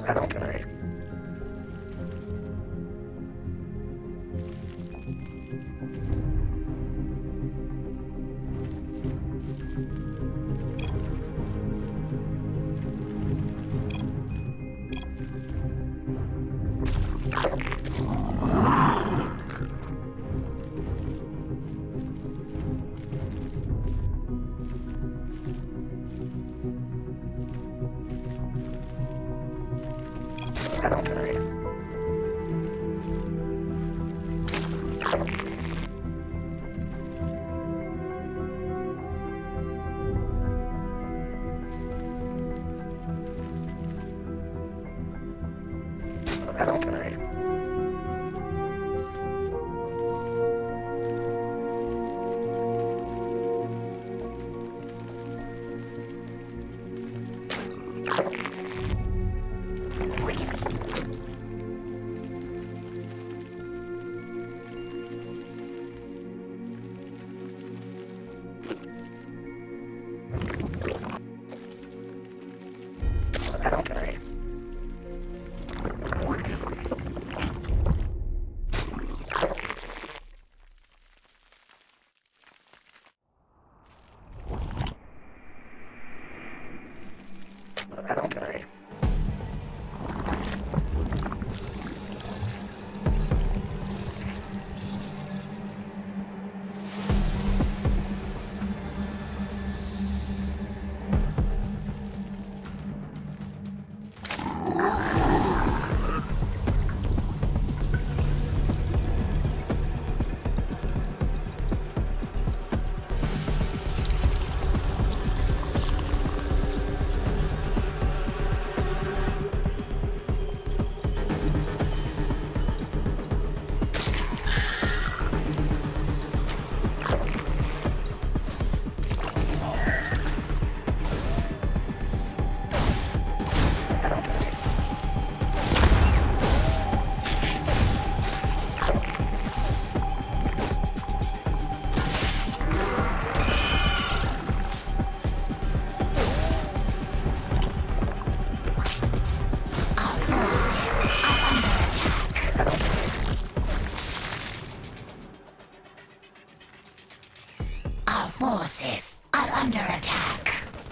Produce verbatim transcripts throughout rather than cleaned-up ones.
Forces are under attack.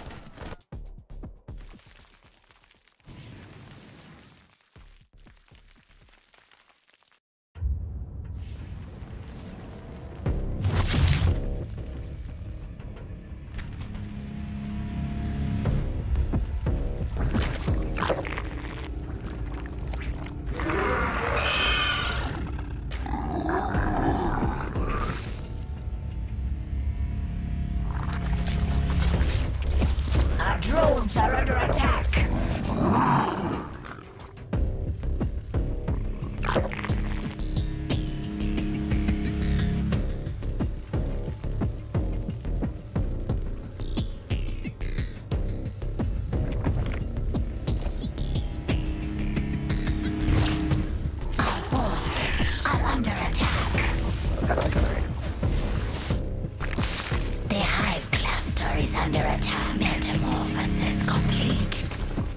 Drones are under attack. Our forces are under attack. The Hive cluster is under attack. Metamorphosis complete.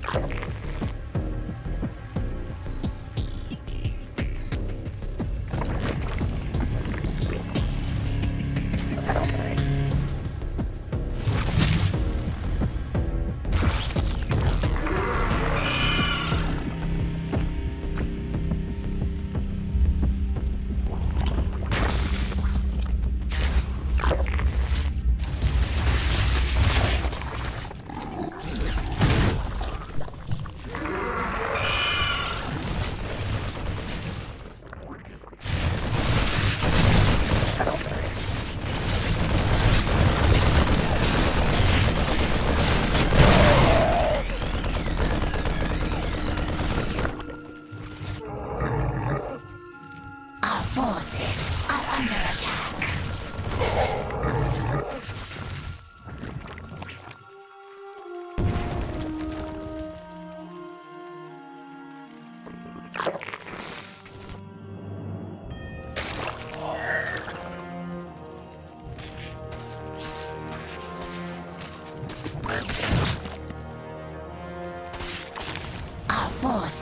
Forces are under attack. Our forces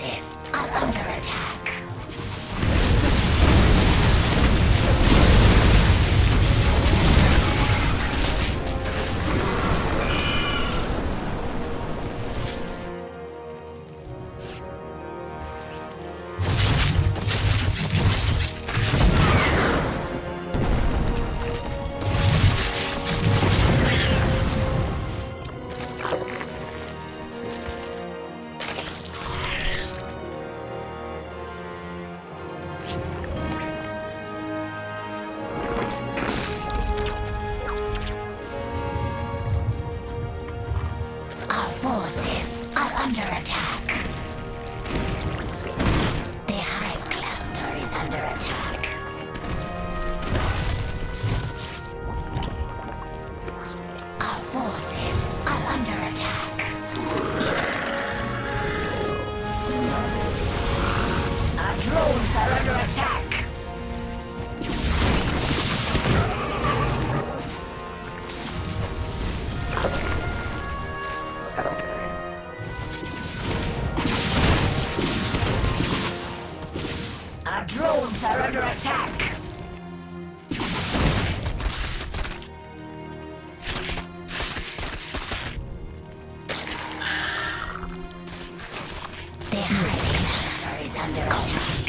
Our drones are under attack. The Hive cluster is under attack.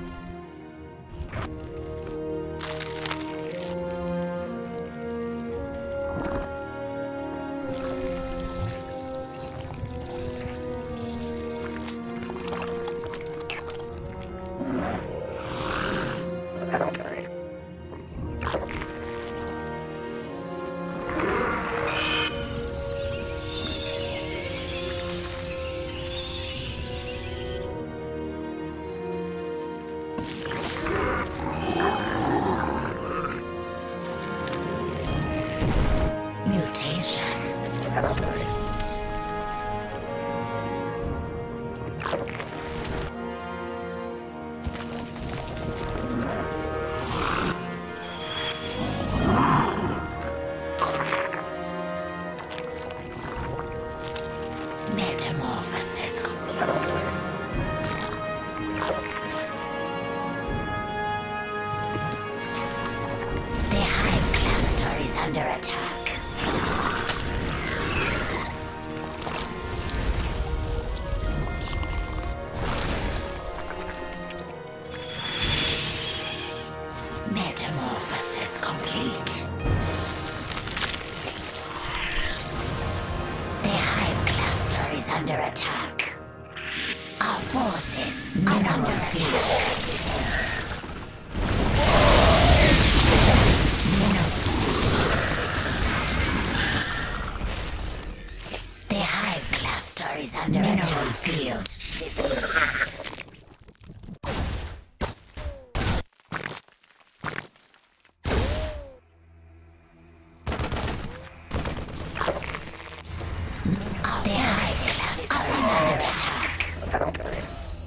Metamorphosis complete. The Hive cluster is under attack. Metamorphosis complete. The Hive cluster is under attack. Our forces are under attack. The Hive cluster is under attack. Field. The Hive cluster is under attack.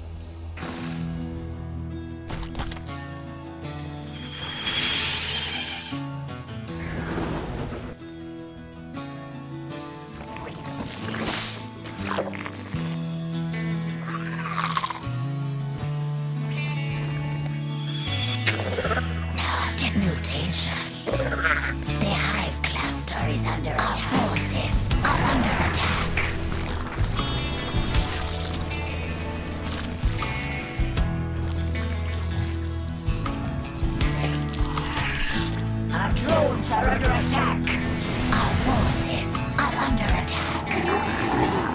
Not mutation. The Hive cluster is under attack. Our forces are under attack. Our drones are under attack. Our forces are under attack.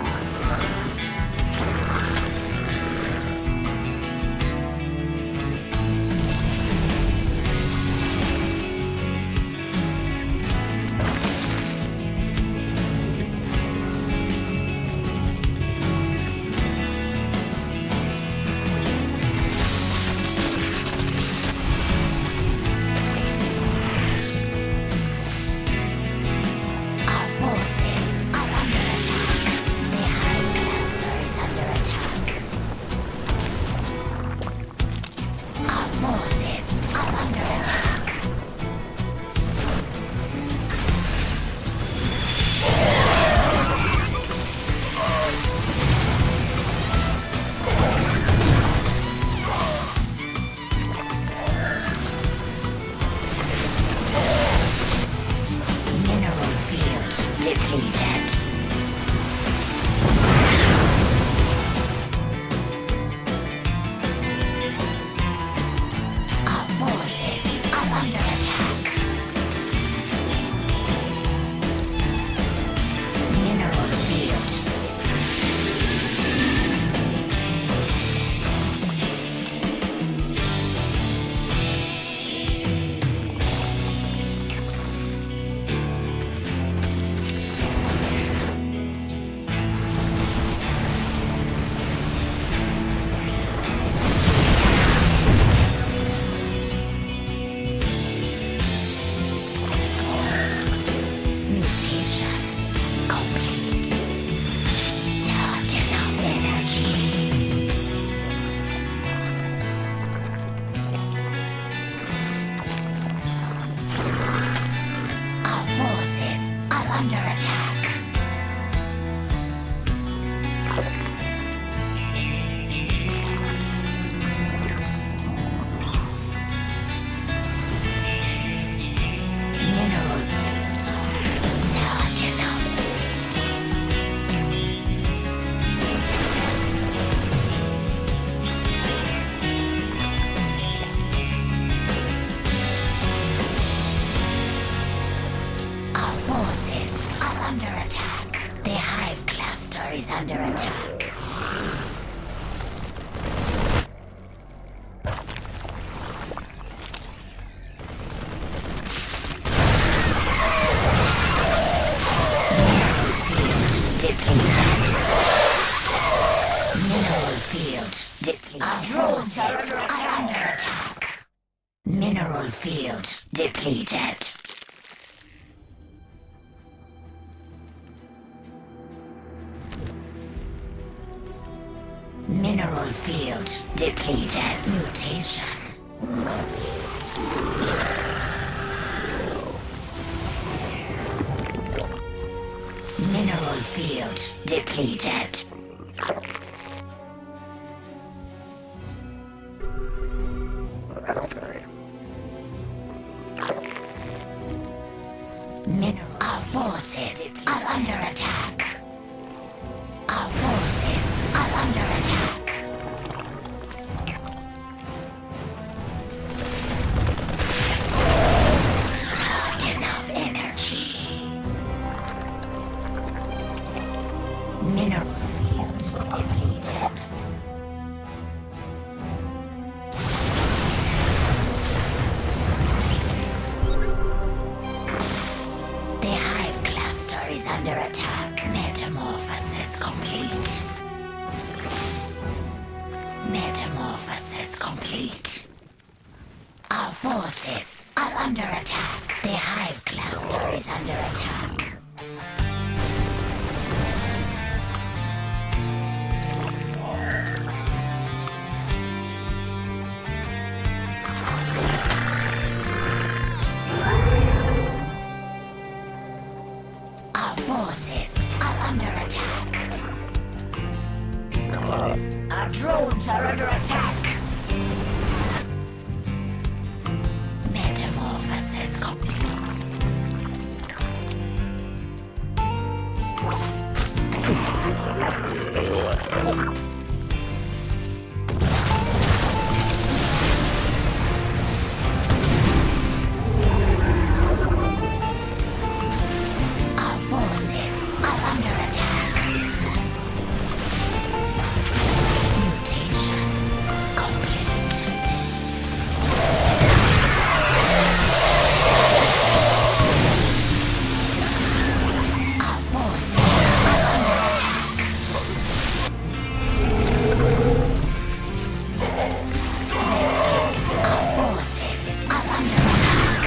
is under attack. Mineral field depleted. Our drones are under attack. Under attack. Mineral field depleted. Mineral field depleted. Mutation. Mineral field depleted. Mineral. Our forces are under attack. Our forces are under attack. Not enough energy. Mineral field depleted. The hive cluster is under attack. Metamorphosis complete. Metamorphosis complete. Our forces are under attack. The hive cluster is under attack. Our forces are under attack. Our drones are under attack. Metamorphosis complete. Our forces are under attack. Mutation complete. Our forces are under attack. Our forces are under attack.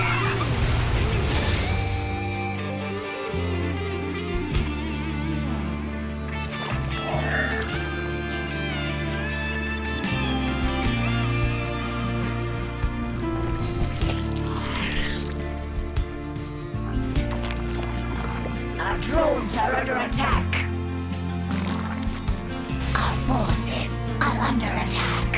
Our drones are under attack. Our forces are under attack.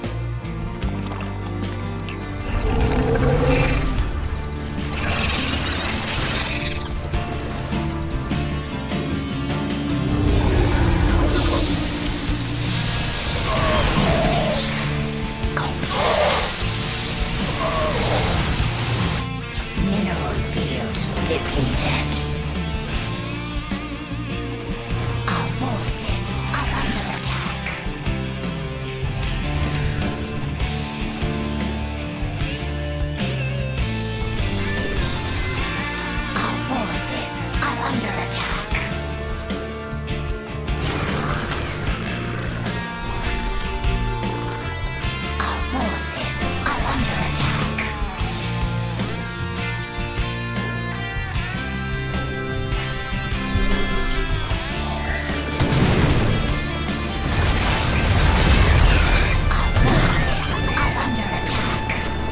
Mutation complete. Mineral field depleted. Our forces are under attack. Our forces are under attack. Our forces are under attack. Our forces are under attack.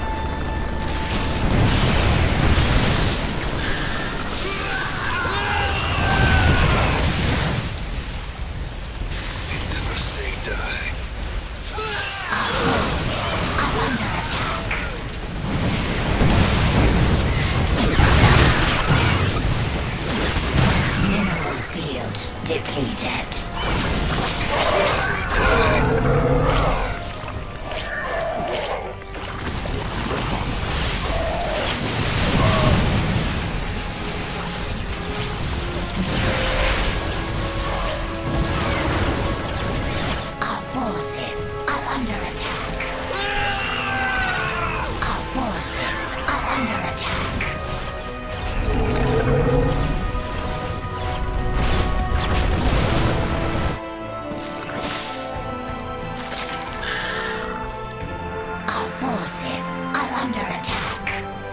Never say die. Our forces are under attack. Mineral field depleted. under attack.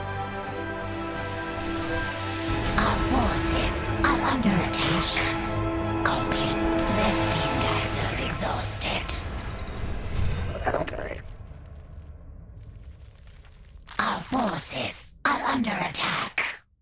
Our forces are under attention. Complete. Vespene guys are exhausted. Our forces are under attack.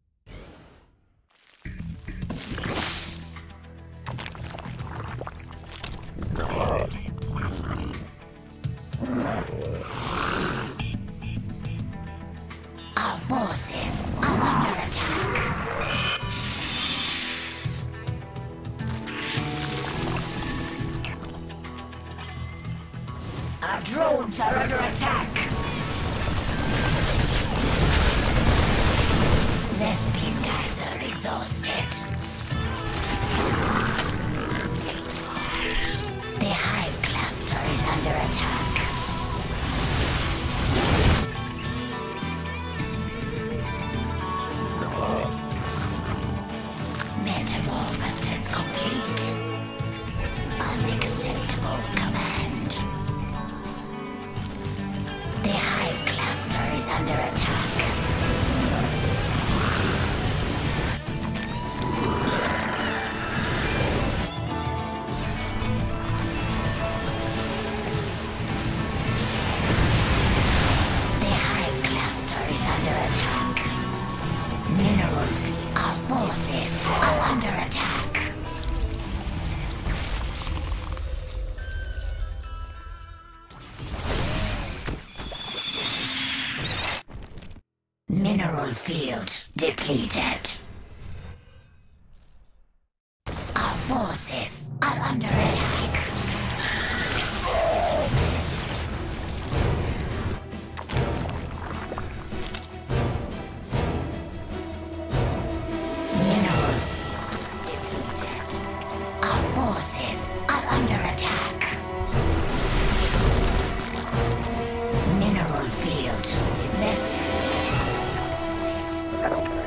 Our forces are under attack. Our drones are under attack. Vespene guys are exhausted. The hive cluster is under attack. Metamorphosis complete. Unacceptable command. The hive cluster is under attack. The hive cluster is under attack. Mineral feed. Our forces are under attack. Mineral field depleted. Our forces are under attack. Mineral depleted. Our forces are under attack. Mineral field. Vespene.